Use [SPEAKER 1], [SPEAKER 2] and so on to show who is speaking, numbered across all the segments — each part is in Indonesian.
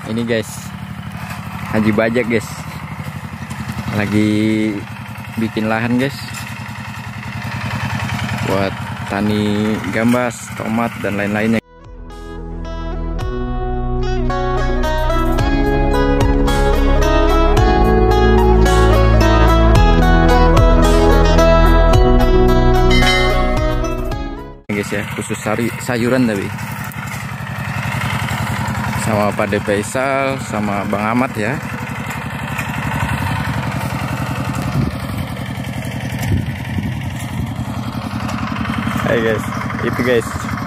[SPEAKER 1] Ini guys, Haji Bajak guys, lagi bikin lahan guys, buat tani gambas, tomat dan lain-lainnya. Guys ya, khusus sayuran tapi sama Pak De Faisal sama Bang Ahmad ya. Hai guys, itu guys.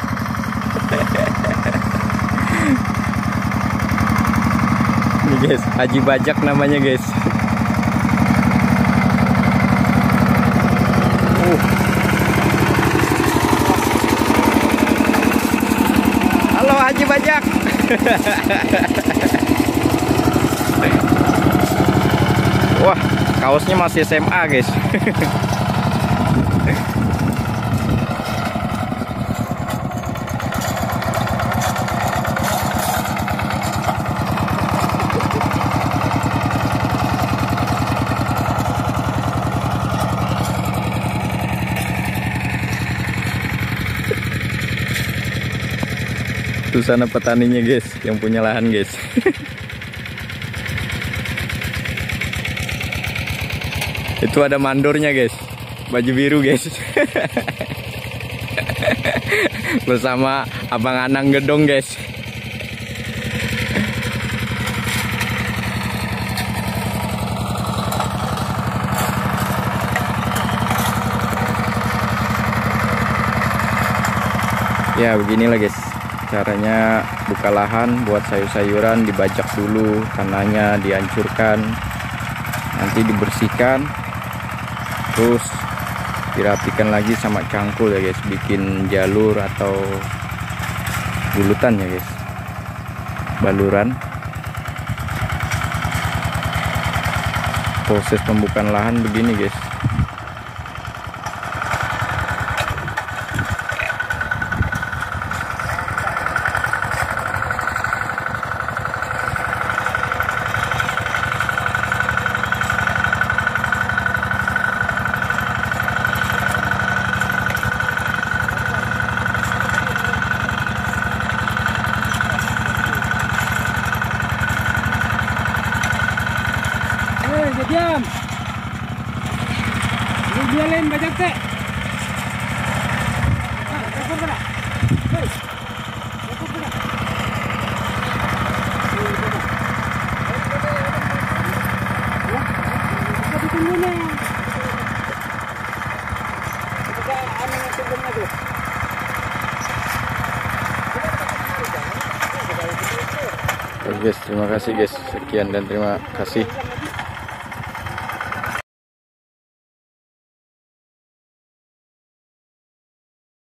[SPEAKER 1] Ini guys, Haji Bajak namanya guys. Halo Haji Bajak. Wah, kaosnya masih SMA guys. Itu sana petaninya guys, yang punya lahan guys. Itu ada mandornya guys, baju biru guys. Bersama Abang Anang Gedong guys. Ya beginilah guys caranya buka lahan buat sayur-sayuran. Dibajak dulu tanahnya, dihancurkan, nanti dibersihkan, terus dirapikan lagi sama cangkul ya guys, bikin jalur atau bulutan ya guys, baluran. Proses pembukaan lahan begini guys.
[SPEAKER 2] Diam. Ini dia lain Bajak teh. Cukup mana? Hei. Cukup mana? Kita tunggu nih. Kita anu yang tunggunya tuh.
[SPEAKER 1] Oke guys, terima kasih guys. Sekian dan terima kasih.